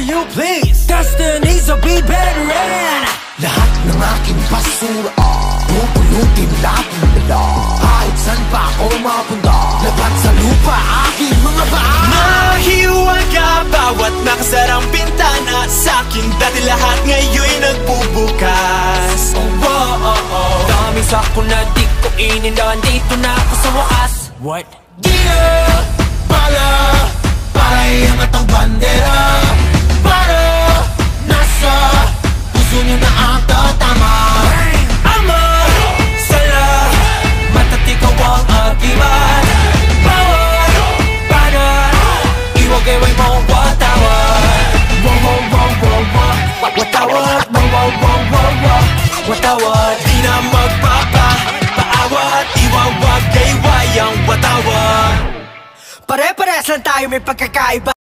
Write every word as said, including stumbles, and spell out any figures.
you please? Destinies will be veteran. Lahat ng aking basura pupulutin natin nila. Kahit saan pa ako mapunta, labat sa lupa aking mga paa. Mahiwaga bawat nakasarang bintana. Sa'king dati lahat ngayon'y nagbubukas. Oh, oh, oh, oh. Daming sako na di ko inilan. Dito na ako sa wakas. What? Di na pala para iangat ang bandera. Para nasa puso niyo na ang tatama. Ama, sala, matatikaw ang agiman. Bawat panan, iwag-iway mong watawat. Wow, wow, wow, wow, wow. Watawat, wow, wow, wow, wow, wow. Watawat, Di na magpapa paawat, iwawag-gayway ang watawat. pare-pares lang tayo may pagkakaiba.